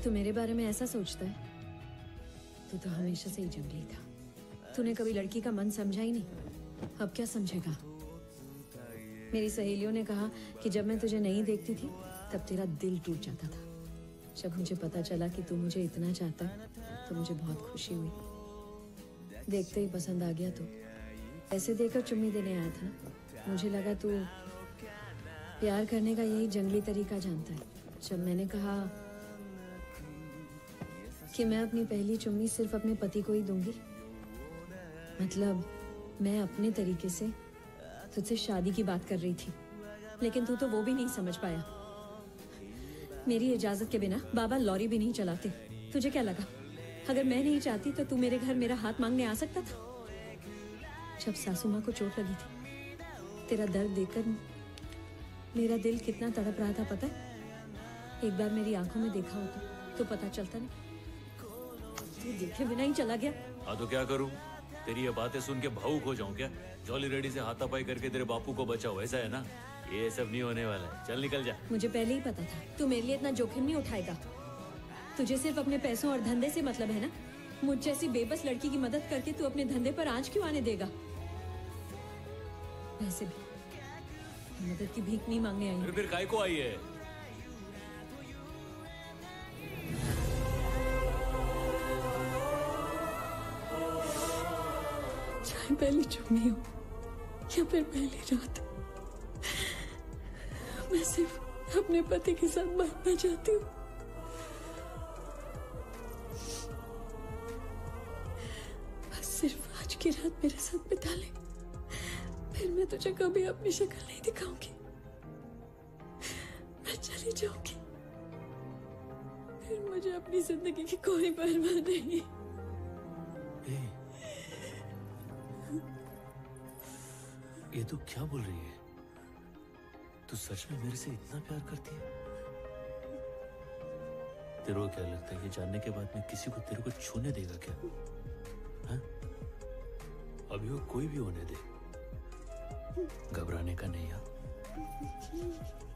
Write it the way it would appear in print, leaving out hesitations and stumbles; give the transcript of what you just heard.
तू मेरे बारे में ऐसा सोचता है? तू तो हमेशा से ही जंगली था। तूने कभी लड़की का मन समझा ही नहीं, अब क्या समझेगा? मेरी सहेलियों ने कहा कि जब मैं तुझे नहीं देखती थी तब तेरा दिल टूट जाता था। जब मुझे पता चला कि तू मुझे इतना चाहता है तो मुझे बहुत खुशी हुई। देखते ही पसंद आ गया। तो ऐसे देखकर चुम्मी देने आया था ना। मुझे लगा तू प्यार करने का यही जंगली तरीका जानता है। जब मैंने कहा कि मैं अपनी पहली चुम्मी सिर्फ अपने पति को ही दूंगी, मतलब मैं अपने तरीके से तुझसे शादी की बात कर रही थी, लेकिन तू तो वो भी नहीं समझ पाया। मेरी इजाजत के बिना बाबा लॉरी भी नहीं चलाते। तुझे क्या लगा अगर मैं नहीं चाहती तो तू मेरे घर मेरा हाथ मांगने आ सकता था? जब सासू माँ को चोट लगी थी, तेरा दर्द देखकर मेरा दिल कितना तड़प रहा था पता है? एक बार मेरी आंखों में देखा होता तो पता चलता नहीं। तू देखे बिना ही चला गया। हाँ तो क्या करूं? तेरी ये बातें सुन के भावुक हो जाऊं क्या? जॉली रेडी से हाथापाई करके तेरे बापू को बचाओ, ऐसा है ना? ये सब नहीं होने वाला है। चल निकल जा। मुझे पहले ही पता था तू मेरे लिए इतना जोखिम नहीं उठाएगा। तुझे सिर्फ अपने पैसों और धंधे से मतलब है ना? मुझ जैसी बेबस लड़की की मदद करके तू अपने धंधे पर आंच क्यों आने देगा? वैसे भी मदद की भीख नहीं मांगने आई। फिर काय को आई है? चाहे पहली चुम्मी हो या फिर पहली रात, मैं सिर्फ अपने पति के साथ बांटना चाहती हूँ। बस सिर्फ आज की रात मेरे साथ बिता ले, फिर मैं तुझे कभी अपनी शक्ल नहीं दिखाऊंगी। मैं चली जाऊंगी, फिर मुझे अपनी जिंदगी की कोई परवाह नहीं। ये तो क्या बोल रही है? तू सच में मेरे से इतना प्यार करती है? तेरे को क्या लगता है ये जानने के बाद मैं किसी को तेरे को छूने देगा क्या? हाँ? अभी वो कोई भी होने दे, घबराने का नहीं। हाँ?